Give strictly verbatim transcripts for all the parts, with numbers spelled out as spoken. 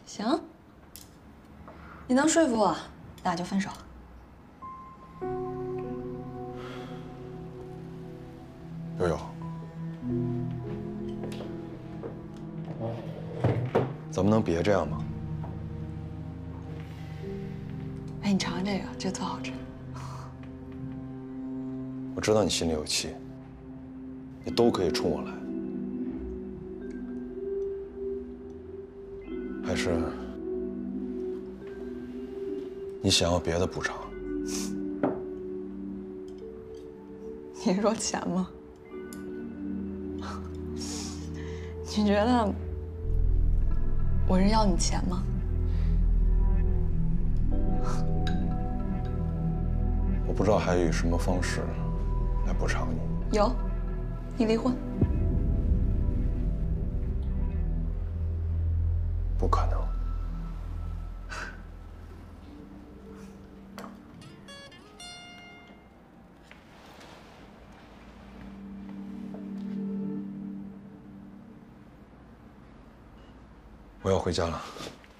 行，你能说服我，那就分手。 悠悠，咱们能别这样吗？ 哎，你尝尝这个，这特好吃。 我知道你心里有气，你都可以冲我来，还是你想要别的补偿？ 你是说钱吗？你觉得我是要你钱吗？ 我不知道还有以什么方式来补偿你。 有，你离婚。 不可能。我要回家了。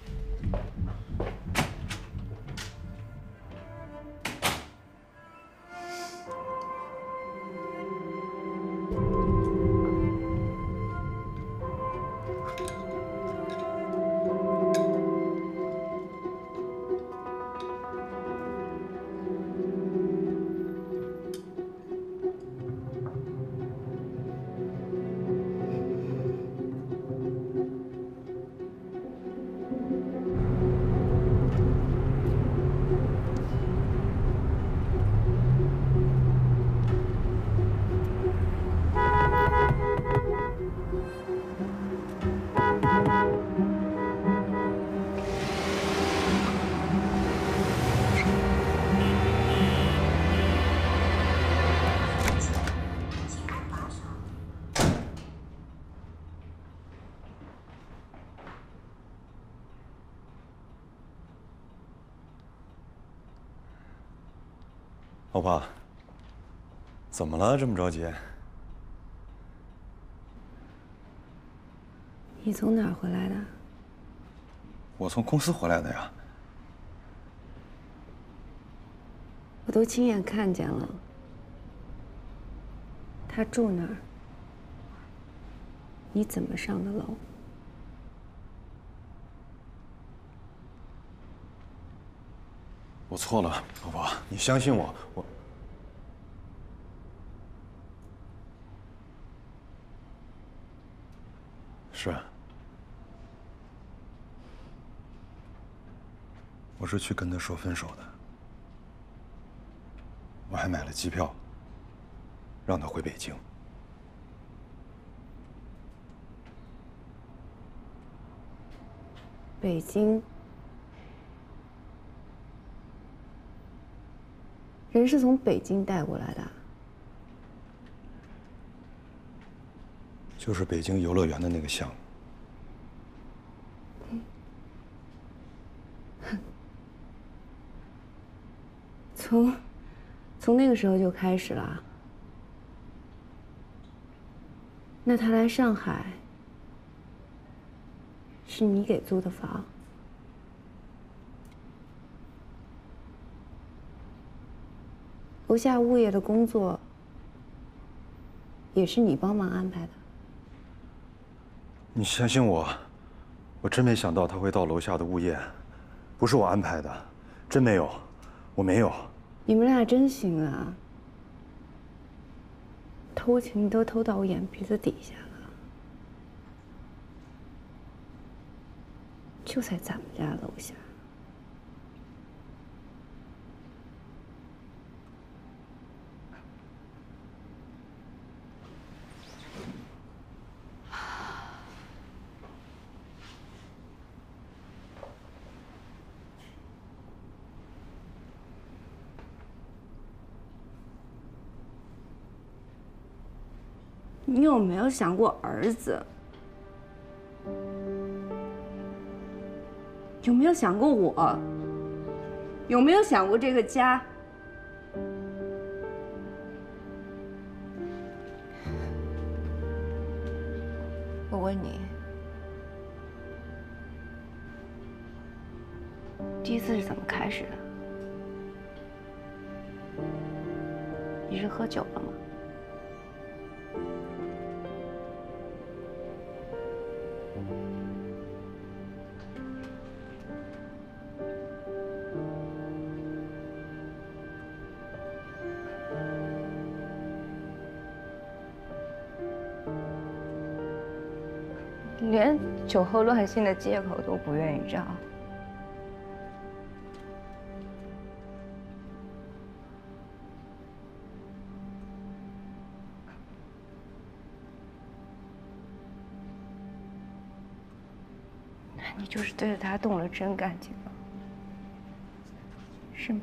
老婆，怎么了？这么着急？ 你从哪儿回来的？ 我从公司回来的呀。 我都亲眼看见了，他住那儿，你怎么上的楼？ 我错了，老婆，你相信我，我。是。我是去跟他说分手的，我还买了机票，让他回北京。 北京。 人是从北京带过来的， 就是北京游乐园的那个项目。 嗯、从从那个时候就开始了。那他来上海，是你给租的房？ 楼下物业的工作也是你帮忙安排的。 你相信我，我真没想到他会到楼下的物业，不是我安排的，真没有，我没有。 你们俩真行啊！偷情都偷到我眼皮子底下了，就在咱们家楼下。 你有没有想过儿子？有没有想过我？有没有想过这个家？我问你， 第一次是怎么开始的？你是喝酒了吗？连酒后乱性的借口都不愿意找。那你就是对着他动了真感情了，是吗？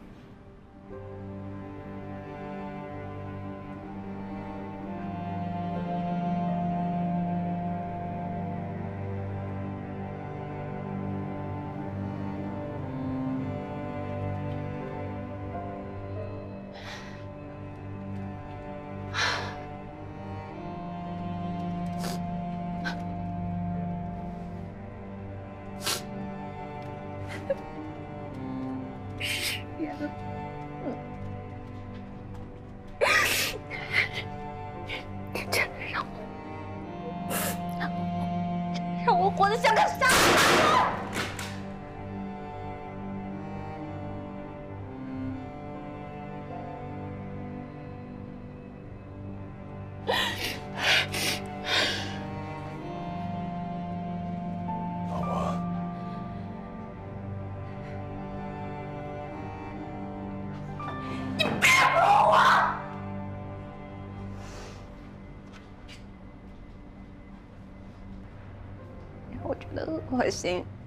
让我活得像个傻子！ 老婆， 你别碰我！让我觉得恶心。